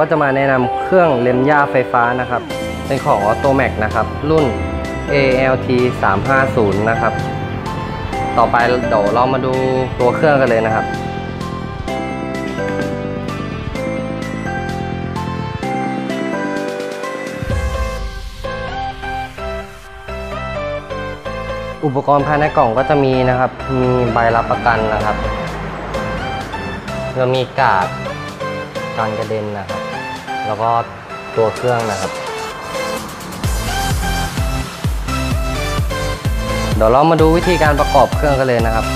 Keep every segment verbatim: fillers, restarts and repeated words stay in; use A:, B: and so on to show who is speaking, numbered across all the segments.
A: จะมาแนะนำเครื่องเล็มหญ้าไฟฟ้านะครับเป็นของ Automac นะครับรุ่น เอ แอล ที สามห้าศูนย์ นะครับต่อไปเดี๋ยวเรามาดูตัวเครื่องกันเลยนะครับอุปกรณ์ภายในกล่องก็จะมีนะครับมีใบรับประกันนะครับแล้วมีการ์ดกันกระเด็นนะครับแล้วก็ตัวเครื่องนะครับเดี๋ยวเรามาดูวิธีการประกอบเครื่องกันเลยนะครับ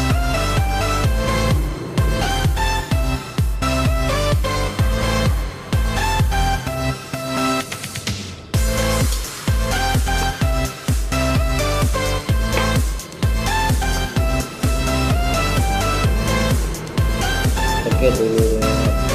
A: สังเกตดูเลยนะครับ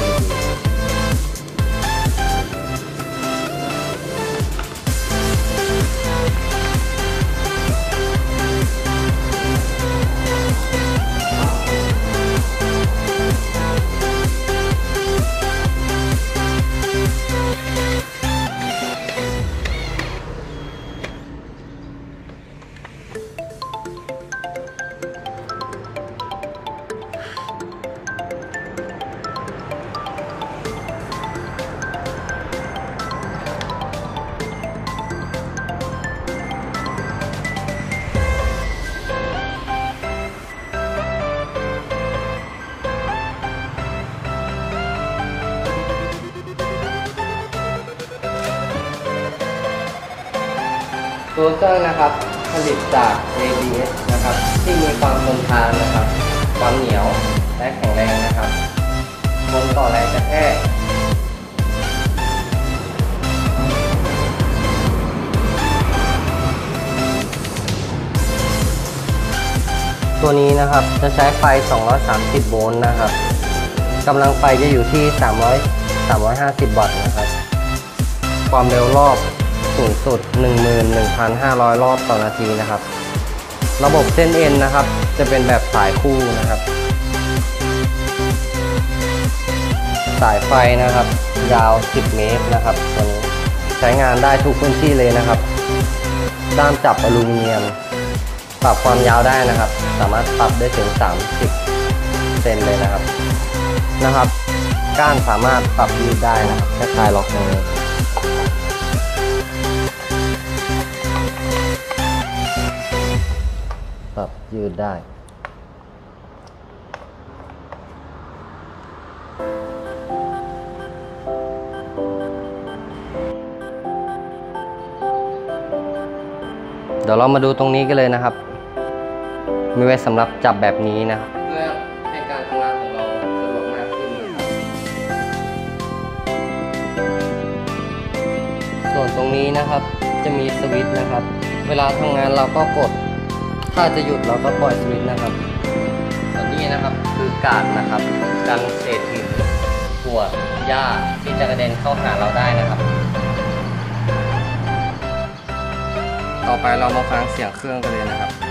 A: ตัวเครื่องนะครับผลิตจาก เอ บี เอส นะครับที่มีความทนทานนะครับความเหนียวและแข็งแรงนะครับทนต่อแรงกระแทกตัวนี้นะครับจะใช้ไฟสองร้อยสามสิบโวลต์นะครับกำลังไฟจะอยู่ที่สามร้อย สามร้อยห้าสิบวัตต์นะครับความเร็วรอบสูงสุด หนึ่งหมื่นหนึ่งพันห้าร้อย รอบต่อนาทีนะครับระบบเส้นเอ็นนะครับจะเป็นแบบสายคู่นะครับสายไฟนะครับยาวสิบเมตรนะครับตัวนี้ใช้งานได้ทุกพื้นที่เลยนะครับด้ามจับอลูมิเนียมปรับความยาวได้นะครับสามารถปรับได้ถึงสามสิบเซนเลยนะครับนะครับก้านสามารถปรับยืดได้นะครับคล้ายๆล็อกตรงนี้ปรับยืดได้เดี๋ยวเรามาดูตรงนี้กันเลยนะครับมีไว้สำหรับจับแบบนี้นะครับเพื่อให้การทำงานของเราสะดวกมากขึ้นนะครับส่วนตรงนี้นะครับจะมีสวิตช์นะครับเวลาทำงานเราก็กดถ้าจะหยุดเราก็ปล่อยสวิตช์นะครับส่วนนี้นะครับคือการ์ดนะครับกันเศษหินขวดหญ้าที่จะกระเด็นเข้าหาเราได้นะครับต่อไปเรามาฟังเสียงเครื่องกันเลยนะครับ